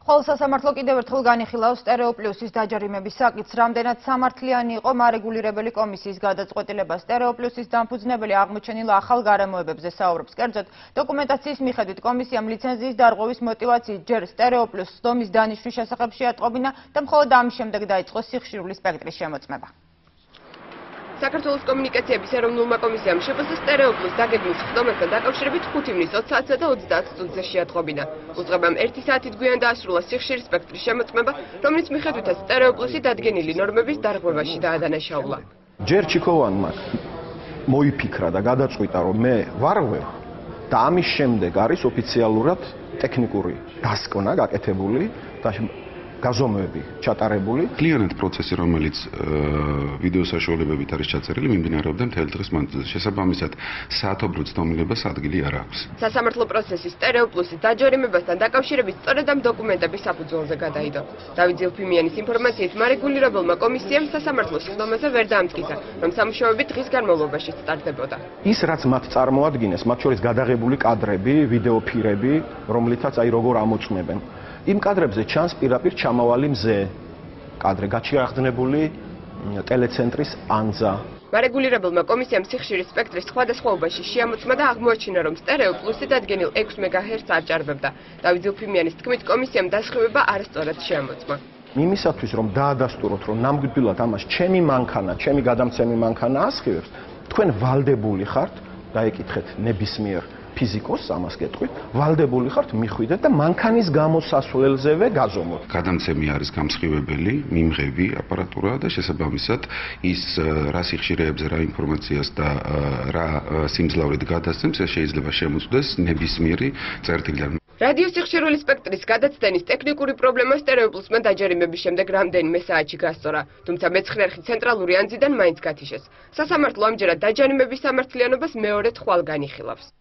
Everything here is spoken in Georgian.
ხვალ სასამართლო კიდევ ერთხელ განიხილავს სტერეო პლუსის დაჯარიმების საკითხს, რამდენად სამართლიანი იყო მარეგულირებელი კომისიის გადაწყვეტილება. სტერეო პლუსის დამფუძნებელი აღმოჩენილ ახალ გარემოებებზე საუბრობს. კერძოდ, დოკუმენტაციის მიხედვით კომისიამ ლიცენზიის დარღვევის მოტივაციით ჯერ სტერეო პლუს სხდომის დანიშვნის შესახებ შეატყობინა და მხოლოდ ამის შემდეგ დაიწყო სიხშირული სპექტრის შემოწმება. საქართველოს კომუნიკაციების ეროვნულმა კომისიამ შეფასა სტერეო პლუს დაგეგმვის სხდომასთან დაკავშირებით 5 ივნის 20 საათსა და 30 წუთზე შეატყობინა. უწყებამ 1 საათით გვიან დაასრულა სიხშირის სპექტრის შემოწმება, რომელიც მიხედვითაც სტერეო პლუსი დადგენილი ნორმების დარღვევაში დაადანაშაულა. ჯერ ჩიქოვანმა მოიფიქრა და გადაწყვიტა, რომ მე ვარღვევ და ამის შემდეგ არის ოფიციალურად ტექნიკური დასკვნა გაკეთებული და გაზომვები ჩატარებული. Მთლიანად პროცესი, რომელიც ვიდეო საშუალებებით არის ჩაწერილი, მიმდინარეობდა მთელი დღის მანძილზე. შესაბამისად, საათობრივ ცდომილებას ადგილი არ აქვს. სასამართლო პროცესი სტერეო პლუსის დაჯარიმებასთან დაკავშირებით სწორედ ამ დოკუმენტების საფუძველზე გადაიდო. დავით ზილფიმიანის ინფორმაციით, მარეგულირებელმა კომისიამ სასამართლოს სხდომაზე ვერ დაამტკიცა, რომ სამუშაოები დღის განმავლობაში სტარდებოდა. ის, რაც მათ წარმოადგენს, მათ შორის გადაღებული კადრები, ვიდეო ფირები, რომლითაც აი როგორ ამოწმებენ. იმ კადრებზე ჩანს პირაპირ ჩამავალი მზე, კადრე გაჩიახდნებული ტელეცენტრის ანძა. მარეგულირებელმა კომისიამ სიხშირის სპექტრის სხვადასხვაობაში შეამოწმა და აღმოაჩინა, რომ სტერეო პლუსი დადგენილ 6 მეგაჰერცს არ ჭარბებდა. დავით ზილფიმიანის თქმით, კომისიამ დასხივება არასწორად შეამოწმა. იმისათვის, რომ დაადასტუროთ, რომ ნამდვილად ამას ჩემი მანქანა, ჩემი გადამცემი მანქანა ასხივებს, თქვენ ვალდებული ხართ, დაეკითხეთ ნებისმიერ ფიზიკოს ამას გეტყვით, ვალდებული ხართ მიხვიდეთ და მანქანის გამოსასვლელზევე გაზომოთ. გადამცემი არის გამსხივებელი, მიმღები აპარატურა და შესაბამისად ის რა სიხშირეებზე, რა ინფორმაციას და რა სიმძლავრით გადასცემს, ეს შეიძლება შემოწმდეს ნებისმიერი წერტილიდან. რადიო სიხშირული სპექტრის გადაცდენის ტექნიკური პრობლემა სტერეო პლუსმა დაჯარიმების შემდეგ რამდენიმე საათში გასწორა, თუმცა მეცხრე ცენტრალური ანძიდან მაინც გათიშეს. სასამართლო ამჯერად დაჯარიმების სამართლიანობას მეორედ ხვალ განიხილავს.